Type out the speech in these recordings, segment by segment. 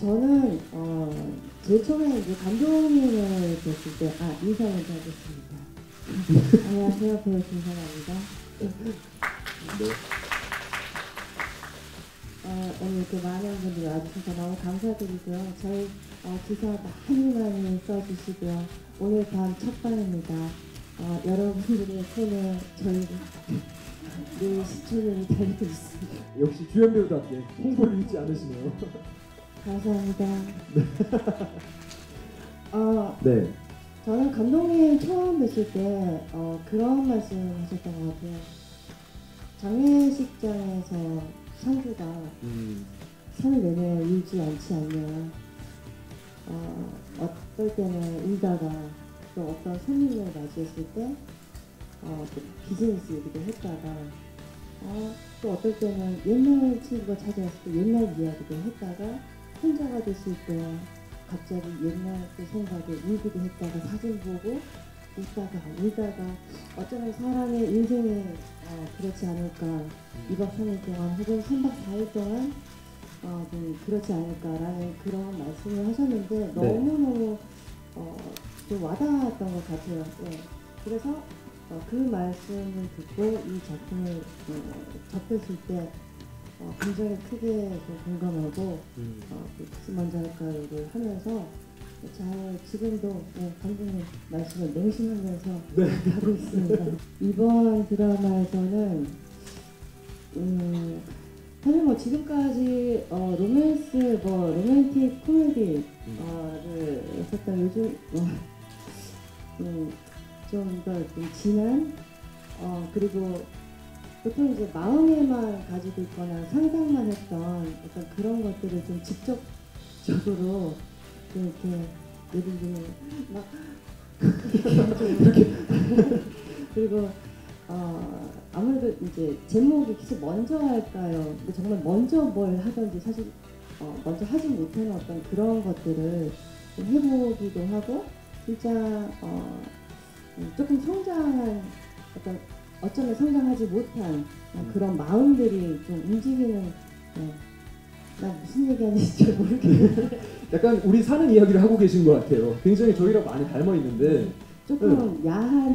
저는 제일 처음에 이제 감독님을 뵀을 때 인사 먼저 하겠습니다. 안녕하세요, 배우 김선아입니다. 네. 오늘 이렇게 많은 분들이 와주셔서 너무 감사드리고요. 저희 기사 많이 써주시고요. 오늘 밤 첫방입니다. 여러분들의 손에 저희 늘 시청률이 달리고 있습니다. 역시 주연 배우답게 홍보를 잊지 않으시네요. 감사합니다. 네. 저는 감독님 처음 뵀을 때 그런 말씀 하셨던 것 같아요. 장례식장에서 상주가 산을 내내 울지 않지 않냐. 어떨 때는 울다가 또 어떤 손님을 맞이했을 때 또 비즈니스 얘기도 했다가 또 어떨 때는 옛날 친구가 찾아왔을 때 옛날 이야기도 했다가 혼자가 됐을 때 갑자기 옛날 그 생각에 울기도 했다가 사진 보고 울다가 어쩌면 사람의 인생이 그렇지 않을까. 2박 3일 동안 혹은 3박 4일 동안 좀 그렇지 않을까라는 그런 말씀을 하셨는데 너무너무 좀 와닿았던 것 같아요. 네. 그래서 그 말씀을 듣고 이 작품을 접했을 때 굉장히 크게 좀 공감하고 무슨 먼저 할까를 하면서 잘 지금도 감독님 말씀을 맹신하면서 하고 있습니다. 이번 드라마에서는 사실 뭐 지금까지 로맨스, 로맨틱 코미디를 했었던 요즘 좀 더 좀 진한 그리고 보통 이제 마음에만 가지고 있거나 상상만 했던 어떤 그런 것들을 좀 직접적으로 좀 이렇게 예를 들면 막 이렇게 그리고 아무래도 이제 제목이 계속 먼저 할까요? 정말 먼저 뭘 하든지 사실 먼저 하지 못하는 어떤 그런 것들을 좀 해보기도 하고 진짜 조금 성장한 어쩌면 성장하지 못한 그런 마음들이 좀 움직이는 나 무슨 얘기하는지 잘 모르겠는데 약간 우리 사는 이야기를 하고 계신 것 같아요. 굉장히 저희랑 많이 닮아 있는데 조금 야한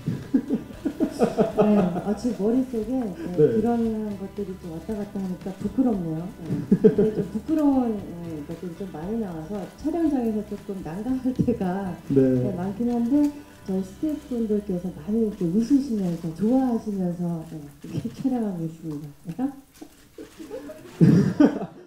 지금 머릿속에 그런 것들이 좀 왔다 갔다 하니까 부끄럽네요. 근데 좀 부끄러운 것들이 좀 많이 나와서 촬영장에서 조금 난감할 때가 많긴 한데 저희 스태프분들께서 많이 이렇게 웃으시면서 좋아하시면서 이렇게 촬영하고 있습니다.